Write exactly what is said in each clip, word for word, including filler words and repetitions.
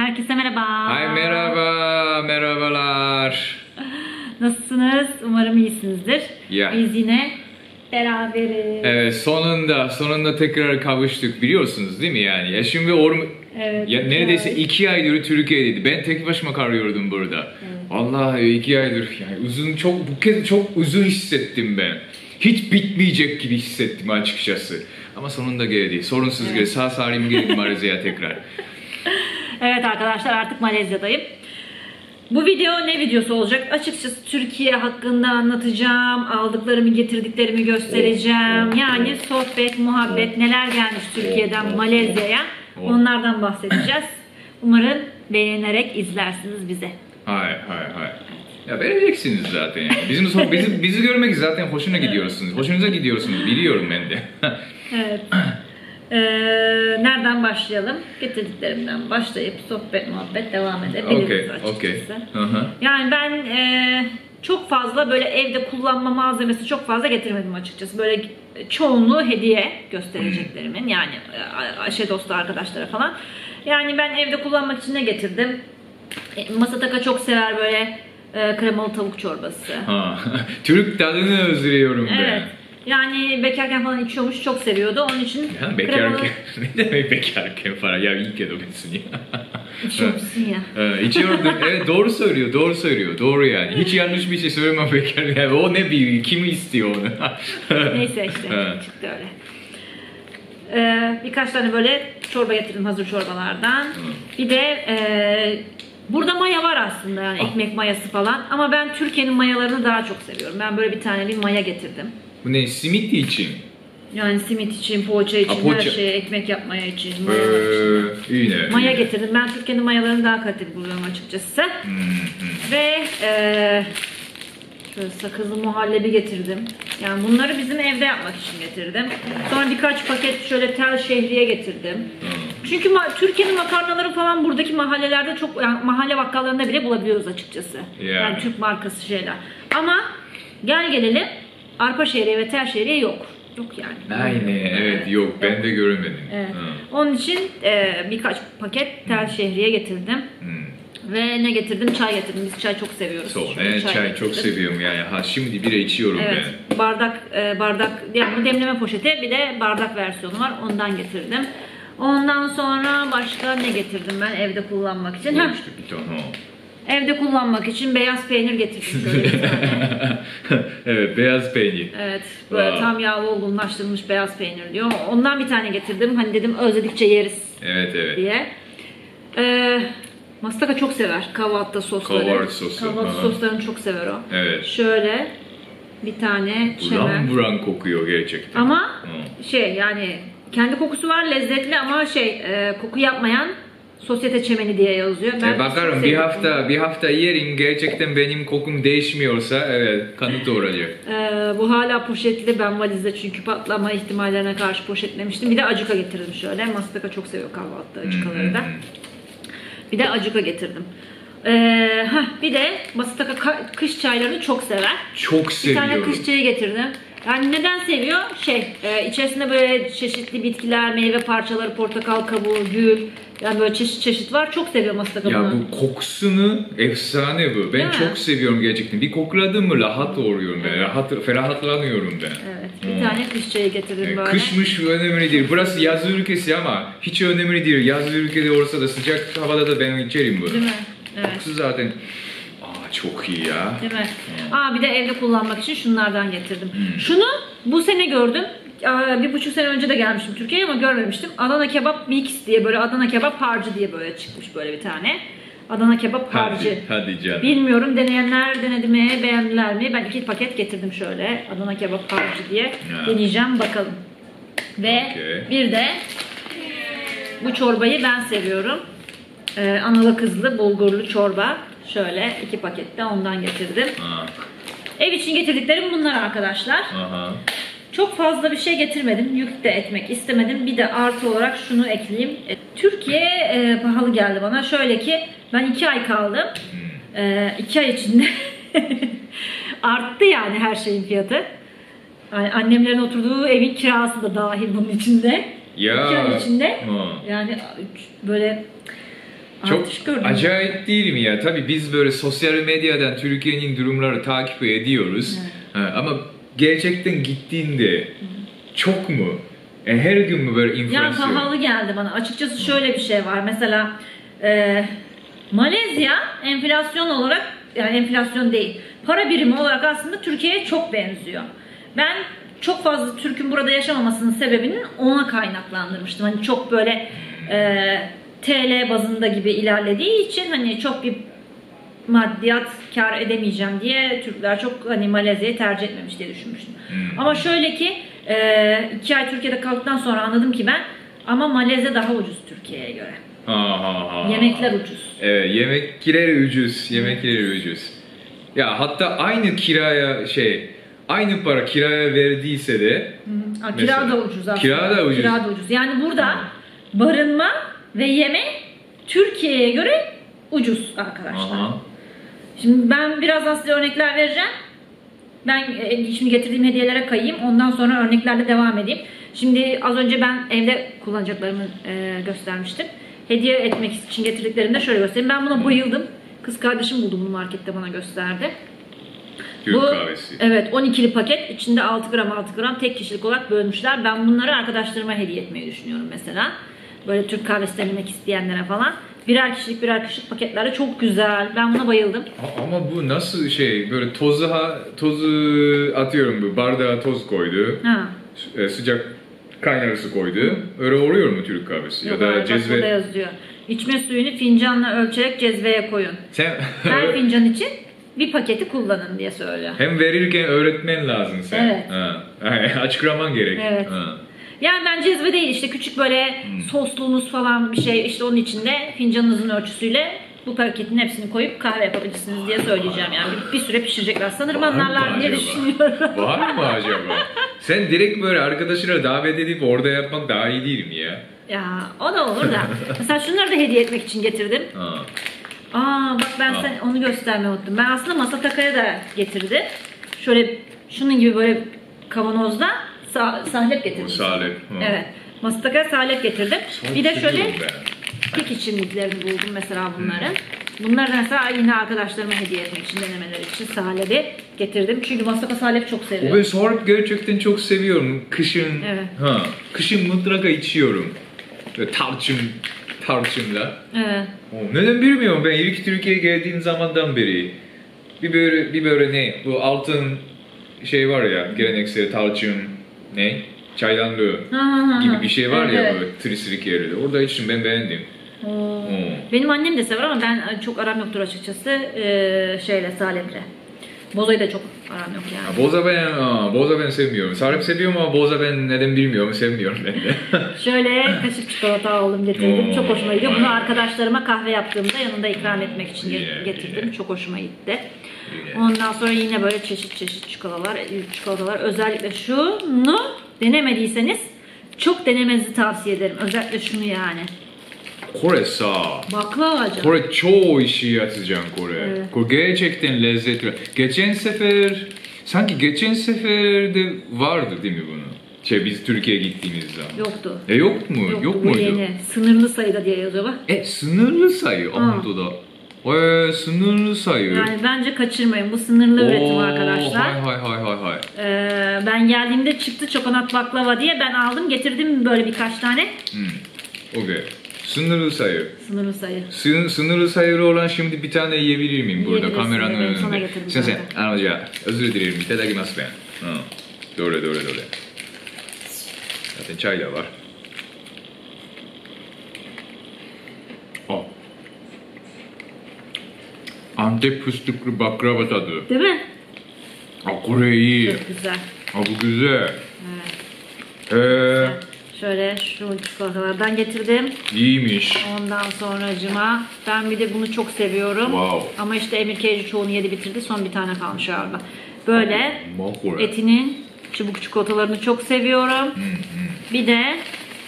Herkese merhaba. Hay merhaba, merhabalar. Nasılsınız? Umarım iyisinizdir. Ya. Biz yine beraberiz. Evet, sonunda, sonunda tekrar kavuştuk, biliyorsunuz değil mi yani? Ya şimdi orm Evet, ya neredeyse evet. iki aydır Türkiye'deydi. Ben tek başıma kalıyordum burada. Evet. Vallahi iki aydır yani uzun, çok bu kez çok uzun hissettim ben. Hiç bitmeyecek gibi hissettim açıkçası. Ama sonunda geldi. Sorunsuz Evet. geldi. Sağ salim geldim Malezya'ya tekrar. Evet arkadaşlar, artık Malezya'dayım. Bu video ne videosu olacak? Açıkçası Türkiye hakkında anlatacağım. Aldıklarımı, getirdiklerimi göstereceğim. Yani sohbet, muhabbet, neler gelmiş Türkiye'den Malezya'ya. Onlardan bahsedeceğiz. Umarım beğenerek izlersiniz bize. Hayır, hayır, hayır. Ya vereceksiniz zaten yani. Bizim son, bizi, bizi görmek zaten hoşuna gidiyorsunuz. Hoşunuza gidiyorsunuz, biliyorum ben de. Evet. Ee, nereden başlayalım? Getirdiklerimden başlayıp sohbet muhabbet devam edebiliriz Okay, açıkçası. okay. Uh-huh. Yani ben e, çok fazla böyle evde kullanma malzemesi çok fazla getirmedim açıkçası. Böyle çoğunluğu hediye göstereceklerimin, yani e, Ayşe dostu arkadaşlara falan. Yani ben evde kullanmak için ne getirdim? E, Masataka çok sever böyle e, kremalı tavuk çorbası. Ha. Türk tadını özlüyorum ben. Evet. Yani bekarken falan içiyormuş, çok seviyordu. Onun için Ya bekarken, ne demek bekarken falan? Ya iyi ki dokunsun ya. İçiyormuşsun ya. Ee, içiyordum. Evet, doğru söylüyor, doğru söylüyor. Doğru yani. Hiç yanlış bir şey söylemem bekar. Yani o ne biliyor, kimi istiyor onu? Neyse işte, çıktı öyle. Ee, birkaç tane böyle çorba getirdim, hazır çorbalardan. Bir de e, burada maya var aslında, yani ekmek mayası falan. Ama ben Türkiye'nin mayalarını daha çok seviyorum. Ben böyle bir tane bir maya getirdim. Bu ne? Simit için. Yani simit için, poğaça için, Ha, poğaça. her şeye, ekmek yapmaya için, maya için. Ee, yine. Maya getirdim. Ben Türkiye'nin mayalarını daha kaliteli buluyorum açıkçası. Hmm, hmm. Ve e, şöyle sakızlı muhallebi getirdim. Yani bunları bizim evde yapmak için getirdim. Sonra birkaç paket şöyle tel şehriye getirdim. Çünkü Türkiye'nin makarnaları falan buradaki mahallelerde çok, yani mahalle bakkallarında bile bulabiliyoruz açıkçası. Yeah. Yani Türk markası şeyler. Ama gel gelelim arpa şehriye ve tel şehriye yok. Yok yani. Aynen, evet, yok, ben de göremedim. Evet. Ha. Onun için e, birkaç paket tel şehriye getirdim. Hmm. Ve ne getirdim? Çay getirdim. Biz çay çok seviyoruz. So, Şöyle evet, çay, getirdim. çok seviyorum yani. Ha, şimdi bira içiyorum Evet. ben. Bardak e, bardak yani bu demleme poşeti, bir de bardak versiyonu var. Ondan getirdim. Ondan sonra başka ne getirdim ben evde kullanmak için? Heh, İşte bir tane, ha. evde kullanmak için beyaz peynir getirdim şöyle bir tane. Evet, beyaz peynir. Evet, böyle Wow. tam yağlı olgunlaştırılmış beyaz peynir diyor. Ondan bir tane getirdim. Hani dedim özledikçe yeriz Evet, evet. diye. Ee, Mastaka çok sever kahvaltı sosları. Kahvaltı sosu, Kahvaltı aha. soslarını çok sever o. Evet. Şöyle bir tane çemen. Buram buram kokuyor gerçekten. Ama Hı. şey, yani kendi kokusu var, lezzetli, ama şey e, koku yapmayan sosyete çemeni diye yazıyor. Ben E bakarım çok bir sevdim hafta bunu. bir hafta yerim, gerçekten benim kokum değişmiyorsa evet, kanıt olacak. Ee, bu hala poşetli, ben valizde çünkü patlama ihtimallerine karşı poşetlemiştim. Bir de acuka getirdim şöyle. Mastaka çok seviyor kahvaltıda acukaları da. Bir de acuka getirdim. Ee, heh, bir de Mastaka kış çaylarını çok sever. Çok Bir seviyorum. tane kış çayı getirdim. Yani neden seviyor? Şey, e, içerisinde böyle çeşitli bitkiler, meyve parçaları, portakal kabuğu, gül, yani böyle çeşit çeşit var. Çok seviyor Mastaka Ya bunu. bu kokusunu efsane bu. Ben Değil mi? çok seviyorum gerçekten. Bir kokladım mı rahat oluyorum ben. Rahat, ferahlatlanıyorum ben. Evet, bir Hmm. tane kış çayı getirdim E, böyle. Kışmış önemli değil. Burası yaz ülkesi ama hiç önemli değil. Yaz ülkede olsa da sıcak havada da ben içerim bunu. Değil mi? Evet. Kokusu zaten aa, çok iyi ya. Değil mi? Hmm. Aa, bir de evde kullanmak için şunlardan getirdim. Hmm. Şunu bu sene gördüm. Aa, bir buçuk sene önce de gelmiştim Türkiye'ye ama görmemiştim. Adana kebap mix diye, böyle Adana kebap harcı diye böyle çıkmış böyle bir tane. Adana kebap harcı. Hadi, hadi canım. Bilmiyorum, deneyenler denedi mi, beğendiler mi? Ben iki paket getirdim şöyle Adana kebap harcı diye. Ya. Deneyeceğim bakalım. Ve Okay. bir de bu çorbayı ben seviyorum. Ee, analı kızlı bulgurlu çorba. Şöyle iki pakette ondan getirdim. Ha. Ev için getirdiklerim bunlar arkadaşlar. Aha. Çok fazla bir şey getirmedim. Yük de etmek istemedim. Bir de artı olarak şunu ekleyeyim. E, Türkiye e, pahalı geldi bana. Şöyle ki ben iki ay kaldım. Hmm. E, iki ay içinde arttı yani her şeyin fiyatı. Yani annemlerin oturduğu evin kirası da dahil bunun içinde. Ya. İki ay içinde. Ha. Yani böyle Çok Artış gördüm. acayip değil mi ya? Tabii biz böyle sosyal medyadan Türkiye'nin durumları takip ediyoruz. Evet. Ha, ama gerçekten gittiğinde çok mu? E, her gün mü böyle Ya enflasyon? pahalı geldi bana. Açıkçası şöyle bir şey var. Mesela e, Malezya enflasyon olarak, yani enflasyon değil, para birimi olarak aslında Türkiye'ye çok benziyor. Ben çok fazla Türk'ün burada yaşamamasının sebebinin ona kaynaklandırmıştım. Hani çok böyle e, T L bazında gibi ilerlediği için hani çok bir maddiyat kar edemeyeceğim diye Türkler çok hani Malezya'yı tercih etmemiş diye düşünmüştüm. Hmm. Ama şöyle ki e, iki ay Türkiye'de kaldıktan sonra anladım ki ben ama Malezya daha ucuz Türkiye'ye göre. Ha, ha, ha. Yemekler ucuz. Evet, yemekler ucuz, yemekler ucuz. Ya hatta aynı kiraya şey, aynı para kiraya verdiyse de Ha, kira mesela- da ucuz aslında. Kira da ucuz. Kira da ucuz. Yani burada barınma ve yeme Türkiye'ye göre ucuz arkadaşlar. Aha. Şimdi ben birazdan size örnekler vereceğim. Ben e, şimdi getirdiğim hediyelere kayayım. Ondan sonra örneklerle devam edeyim. Şimdi az önce ben evde kullanacaklarımı e, göstermiştim. Hediye etmek için getirdiklerimi de şöyle göstereyim. Ben buna bayıldım. Kız kardeşim buldu bunu markette, bana gösterdi. Türk Bu, kahvesi. evet, on ikili paket. İçinde altı gram altı gram tek kişilik olarak bölmüşler. Ben bunları arkadaşlarıma hediye etmeyi düşünüyorum mesela. Böyle Türk kahvesi denemek isteyenlere falan. Birer kişilik birer kişilik paketlerle çok güzel. Ben buna bayıldım. A- Ama bu nasıl şey, böyle tozu, ha, tozu atıyorum, bu bardağa toz koydu, Ha. Su- e, sıcak kaynar su koydu. Öyle oluyor mu Türk kahvesi? Yok, ya da hayır, bak burada cezve... yazıyor. İçme suyunu fincanla ölçerek cezveye koyun. Sen Her fincan için bir paketi kullanın diye söylüyor. hem verirken öğretmen lazım sen. Evet. Ha. Açıklaman gerek. Evet. Ha. Yani ben cezve değil, işte küçük böyle Hmm. sosluğunuz falan bir şey, işte onun içinde fincanınızın ölçüsüyle bu paketin hepsini koyup kahve yapabilirsiniz diye söyleyeceğim. Yani bir, bir süre pişirecekler. Sanırım Var mı anlarlar diye acaba? düşünüyorum. Var mı acaba? Sen direkt böyle arkadaşına davet edip orada yapmak daha iyi değil mi ya? Ya o da olur da. Mesela şunları da hediye etmek için getirdim. Ha. Aa bak, ben Ha. sen onu göstermeyi unuttum. Ben aslında Masataka'ya da getirdi. Şöyle şunun gibi böyle kavanozda sa sahlep getirdim. O salep. Ha. Evet. Masataka'ya salep getirdim. Salep Bir de şöyle seviyorum ben. kek içimliklerini buldum mesela bunların. Bunları da mesela yine arkadaşlarıma hediye etmek için, denemeleri için salebi getirdim. Çünkü Masaka salep çok O seviyorum. ben salep gerçekten çok seviyorum. Kışın, Evet. ha, kışın mutlaka içiyorum. Böyle tarçın, tarçınla. Evet. O, neden bilmiyorum, ben ilk Türkiye'ye geldiğim zamandan beri bir böyle bir böyle ne, bu altın şey var ya, geleneksel tarçın ne, çaydanlığı Ha, ha, ha. gibi bir şey var Evet, ya, evet. böyle trisilik yerleri. Orada içtim, ben beğendim. Oo. Hmm. Benim annem de sever ama ben çok aram yoktur açıkçası ee, şeyle, saleple. Bozayı da çok aram yok yani. Ha, boza ben, aa, boza ben sevmiyorum. Salep seviyorum ama boza ben neden bilmiyorum, sevmiyorum ben de. Şöyle kaşık çikolata aldım, getirdim. Oo, Çok hoşuma gidiyor. vay. Bunu arkadaşlarıma kahve yaptığımda yanında ikram etmek için ge- Güzel, getirdim. güzel. Çok hoşuma gitti. Güzel. Ondan sonra yine böyle çeşit çeşit çikolatalar, çikolatalar. Özellikle şunu denemediyseniz çok denemenizi tavsiye ederim. Özellikle şunu yani. Kore sağ. Baklava acaba. Kore çoğu işi yapacağım Kore. Evet. Kore gerçekten lezzetli. Geçen sefer, sanki geçen seferde vardı değil mi bunu? Şey, biz Türkiye'ye gittiğimiz zaman. Yoktu. E yok mu? Yoktu, yok bu muydu? yeni. Sınırlı sayıda diye yazıyor bak. E sınırlı sayı. Ama da. E sınırlı sayı. Yani bence kaçırmayın. Bu sınırlı üretim Oo, arkadaşlar. Hay hay hay hay hay. Ee, ben geldiğimde çıktı çokonat baklava diye, ben aldım getirdim böyle birkaç tane. Hmm. Okey. Sınırlı sayı. Sınırlı sayı. Sın, sınırlı sayılı olan şimdi bir tane yiyebilir miyim burada Yiyebilirsin, kameranın evet, önünde? sana getirdim Sen sen, zaten. anlayacağı. Özür dilerim. İtadakimasu ben. Ha. Doğru doğru doğru. Zaten çay da var. Oh. Antep fıstıklı baklava tadı. Değil mi? Aa, Kore iyi. Çok güzel. Aa, bu güzel. Evet. Ee, Şöyle şu çikolatalardan getirdim. iyiymiş. Ondan sonracıma ben bir de bunu çok seviyorum. Wow. Ama işte Emir Keyci çoğunu yedi bitirdi. Son bir tane kalmış galiba. Böyle Makure. etinin çubuk çikolatalarını çok seviyorum. Bir de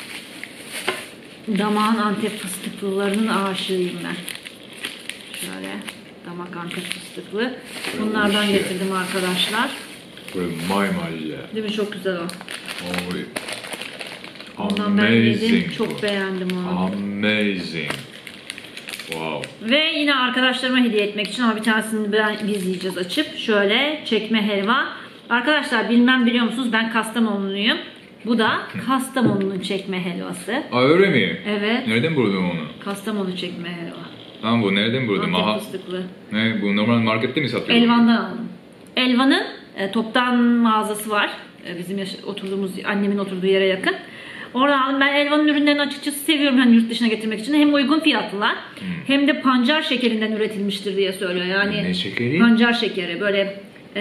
damağın Antep fıstıklılarının aşığıyım ben. Şöyle damak Antep fıstıklı. Bunlardan şey. getirdim arkadaşlar. Kore maymalya. Değil mi? Çok güzel o. Oy. Ondan ben yedim. Amazing. Çok beğendim onu. Amazing. Wow. Ve yine arkadaşlarıma hediye etmek için ama bir tanesini ben, biz yiyeceğiz açıp. Şöyle çekme helva. Arkadaşlar bilmem biliyor musunuz ben Kastamonuluyum. Bu da Kastamonu'nun çekme helvası. Aa öyle mi? Evet. Nereden buldun onu? Kastamonu çekme helva. Lan bu nereden buldun? Antep Aha. fıstıklı. Ne bu normal markette mi satıyor? Elvan'dan aldım. Elvan'ın e, toptan mağazası var. E, bizim yaş- oturduğumuz, annemin oturduğu yere yakın. Oradan aldım. Ben Elvan'ın ürünlerini açıkçası seviyorum hani yurt dışına getirmek için. Hem uygun fiyatlılar Hmm. hem de pancar şekerinden üretilmiştir diye söylüyor. Yani Ne şekeri? pancar şekeri böyle e,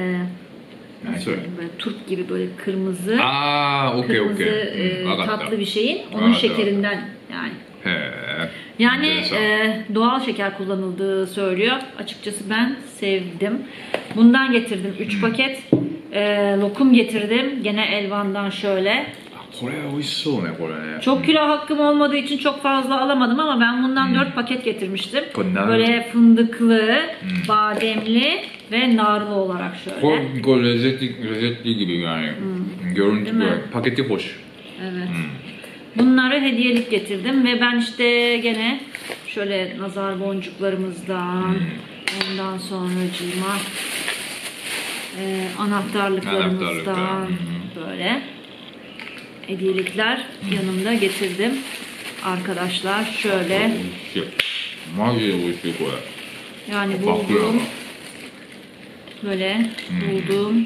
Ne nasıl söyle? söyleyeyim, böyle turp gibi böyle kırmızı Aa, okey kırmızı okey. e, Hmm, tatlı bir şeyin onun Anladım. şekerinden yani. He. Yani Enteresan. e, doğal şeker kullanıldığı söylüyor. Açıkçası ben sevdim. Bundan getirdim üç paket. E, lokum getirdim. Gene Elvan'dan şöyle. これ美味しそうねこれね。 Çok kilo hakkım olmadığı için çok fazla alamadım ama ben bundan dört paket getirmiştim. Bu nar- Böyle fındıklı, bademli ve narlı olarak şöyle. これこれlezzetli lezzetli gibi yani. Görüntü Değil mi? böyle. Paketi hoş. Evet. Bunları hediyelik getirdim ve ben işte gene şöyle nazar boncuklarımızdan ondan sonracığıma e, anahtarlıklarımızdan Anahtarlıklar, hı hı. böyle hediyelikler yanımda getirdim. Arkadaşlar şöyle 美味しい。マジで美味しいこれ。 yani Bakıyorum. bulduğum böyle bulduğum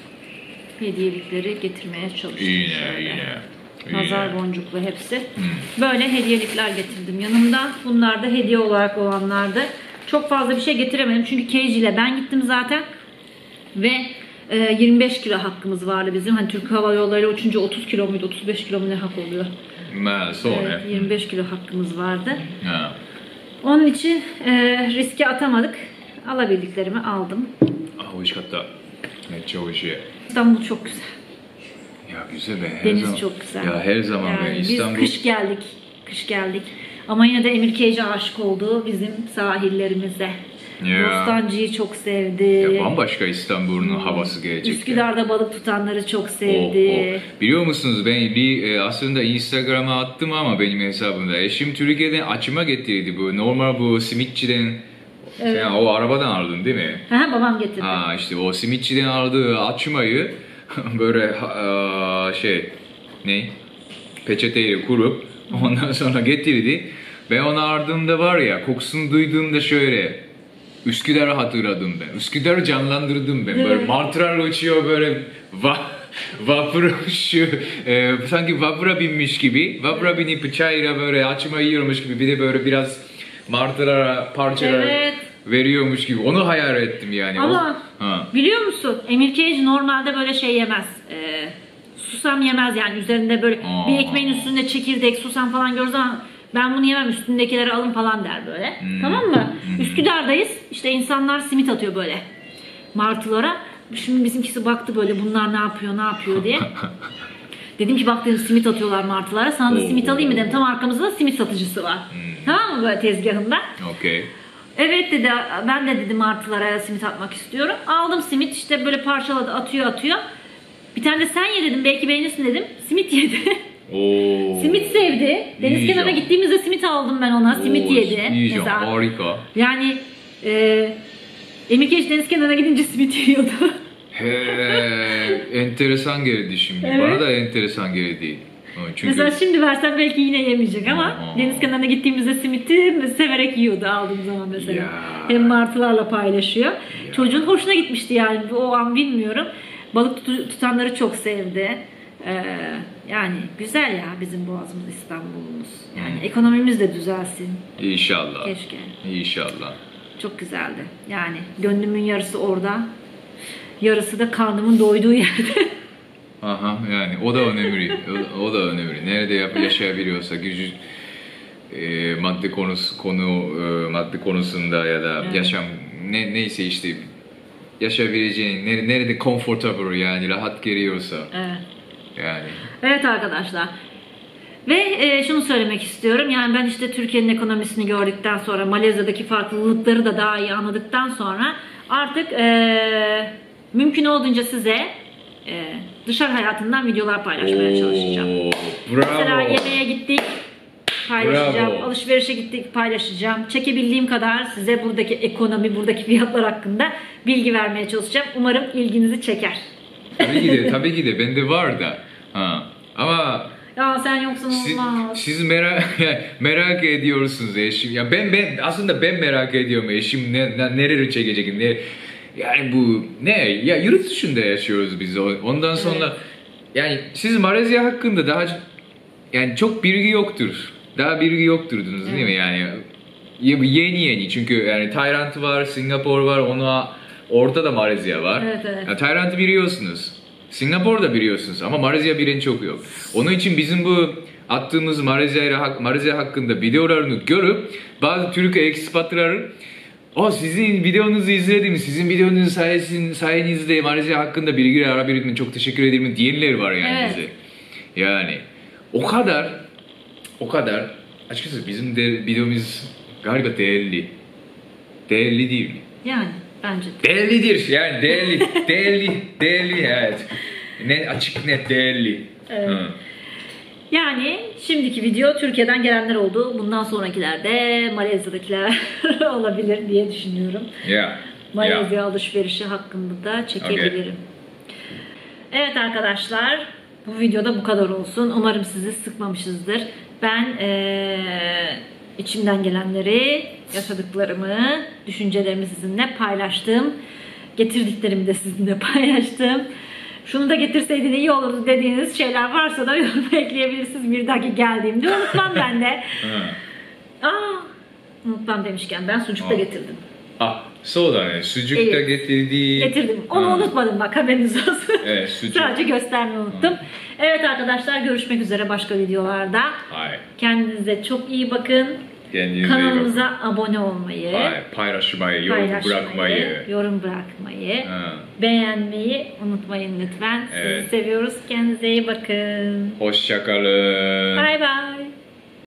hediyelikleri getirmeye çalıştım. İyi ne şöyle. iyi ne. İyi Nazar ne. boncuklu hepsi. Böyle hediyelikler getirdim yanımda. Bunlar da hediye olarak olanlardı. Çok fazla bir şey getiremedim çünkü Cage ile ben gittim zaten. Ve e, yirmi beş kilo hakkımız vardı bizim. Hani Türk Hava Yolları ile uçunca otuz kilo muydu? otuz beş kilo mu ne hak oluyor? まあそう Evet, ね。 yirmi beş kilo hakkımız vardı. うん Onun için e, riske atamadık. Alabildiklerimi aldım. あ美味しかった。めっちゃ美味しい。 İstanbul çok güzel. Ya güzel be. Her Deniz zaman, çok güzel. Ya her zaman Yani be biz İstanbul. kış geldik. Kış geldik. Ama yine de Emir Cage'e aşık oldu bizim sahillerimize. Ya. Bostancı'yı çok sevdi. Ya bambaşka İstanbul'un havası gelecek. Üsküdar'da balık tutanları çok O, sevdi. o. Biliyor musunuz ben bir e, aslında Instagram'a attım ama benim hesabımda. Eşim Türkiye'den açıma getirdi bu normal bu simitçiden. Evet. Sen o arabadan aldın değil mi? Ha, babam getirdi. Ha işte o simitçiden aldığı açmayı böyle ha- şey ne peçeteyle kurup ondan sonra getirdi. Ben onu ardımda var ya kokusunu duyduğumda şöyle Üsküdar'ı hatırladım ben. Üsküdar'ı canlandırdım ben. Böyle Evet. martılar uçuyor böyle va vapur şu e, sanki vapura binmiş gibi. Vapura binip çayla böyle açma yiyormuş gibi bir de böyle biraz martılara parçalar Evet. veriyormuş gibi. Onu hayal ettim yani. Ama O, ha. biliyor musun Emir Cage normalde böyle şey yemez. Ee, susam yemez yani üzerinde böyle Aa. bir ekmeğin üstünde çekirdek susam falan görürüz ama ben bunu yemem üstündekileri alın falan der böyle. Hmm. Tamam mı? Üsküdar'dayız işte insanlar simit atıyor böyle martılara. Şimdi bizimkisi baktı böyle bunlar ne yapıyor ne yapıyor diye. Dedim ki bak dedim simit atıyorlar martılara sana da Oo. simit alayım mı dedim. Tam arkamızda da simit satıcısı var. Tamam mı böyle tezgahında. Okey. Evet dedi ben de dedi martılara simit atmak istiyorum. Aldım simit işte böyle parçaladı atıyor atıyor. Bir tane de sen ye dedim belki beğenirsin dedim. Simit yedi. Oo. Simit sevdi. Deniz İyi kenarına ya. gittiğimizde simit aldım ben ona. Simit Oo, yedi. İyi can, Mesela. harika. Yani e, Emir Keş deniz kenarına gidince simit yiyordu. He, enteresan geldi şimdi. Evet. Bana da enteresan geldi. Ha, Çünkü Mesela şimdi versem belki yine yemeyecek ama Aa. deniz kenarına gittiğimizde simiti severek yiyordu aldığım zaman mesela. Ya. Hem martılarla paylaşıyor. Çocuğun hoşuna gitmişti yani o an bilmiyorum. Balık tutu- tutanları çok sevdi. Ee, yani güzel ya bizim Boğazımız İstanbul'umuz. Yani ekonomimiz de düzelsin. İnşallah. Keşke. İnşallah. Çok güzeldi. Yani gönlümün yarısı orada. Yarısı da karnımın doyduğu yerde. Aha yani o da önemli. o, o da önemli. Nerede yap yaşayabiliyorsa gücü e, madde konusu konu e, madde konusunda ya da Evet. yaşam ne neyse işte yaşayabileceğin nere- nerede comfortable yani rahat geliyorsa Evet. yani. Evet arkadaşlar. Ve e, şunu söylemek istiyorum. Yani ben işte Türkiye'nin ekonomisini gördükten sonra Malezya'daki farklılıkları da daha iyi anladıktan sonra artık e, mümkün olduğunca size e, dışarı hayatından videolar paylaşmaya çalışacağım. Oo, Mesela bravo. yemeğe gittik. paylaşacağım. Bravo. Alışverişe gittik paylaşacağım. Çekebildiğim kadar size buradaki ekonomi, buradaki fiyatlar hakkında bilgi vermeye çalışacağım. Umarım ilginizi çeker. Tabii ki de, tabii ki de. Bende var da. Ha. Ama Ya sen yoksan siz, olmaz. siz merak merak ediyorsunuz eşim. Ya ben ben aslında ben merak ediyorum eşim ne, ne nereleri çekecek ne yani bu ne ya yurt dışında yaşıyoruz biz ondan sonra Evet. yani siz Malezya hakkında daha yani çok bilgi yoktur. Daha bilgi yokturdunuz değil mi Evet. yani yeni yeni çünkü yani Tayland var, Singapur var, ona orada da Malezya var. Evet, evet. Ya, Tayland'ı biliyorsunuz. Singapur'da biliyorsunuz ama Malezya bilen çok yok. Onun için bizim bu attığımız Malezya, Malezya hakkında videolarını görüp bazı Türk ekspatlar o sizin videonuzu izledim, sizin videonuz sayesin, sayenizde Malezya hakkında bilgiler alabildim, çok teşekkür ederim diyenler var yani Evet. bize. Yani o kadar, o kadar açıkçası bizim de videomuz galiba değerli. Değerli değil mi? Yani bence de. Değerlidir yani değerli, değerli, değerli evet. Ne açık net değerli. Evet. Hı. Yani şimdiki video Türkiye'den gelenler oldu. Bundan sonrakilerde Malezya'dakiler olabilir diye düşünüyorum. Yeah. Malezya Yeah. alışverişi hakkında da çekebilirim. Evet arkadaşlar, bu videoda bu kadar olsun. Umarım sizi sıkmamışızdır. Ben eee, içimden gelenleri, yaşadıklarımı, düşüncelerimi sizinle paylaştım. Getirdiklerimi de sizinle paylaştım. Şunu da getirseydin iyi olurdu dediğiniz şeyler varsa da yoruma ekleyebilirsiniz. Bir dahaki geldiğimde unutmam ben de. Hı. Aa, unutmam demişken ben sucuk da Aa. getirdim. Ah, soda sucuk da Evet. getirdi. Getirdim. Onu Hı. unutmadım bak, haberiniz olsun. Evet, sucuk. Sadece göstermeyi unuttum. Evet arkadaşlar, görüşmek üzere başka videolarda. Hayır. Kendinize çok iyi bakın. Kendinize iyi Kanalımıza abone olmayı, Hayır, paylaşmayı, yorum paylaşmayı, bırakmayı. yorum bırakmayı, Hı. beğenmeyi unutmayın lütfen. Evet. Sizi seviyoruz. Kendinize iyi bakın. Hoşça kalın. Bye bye.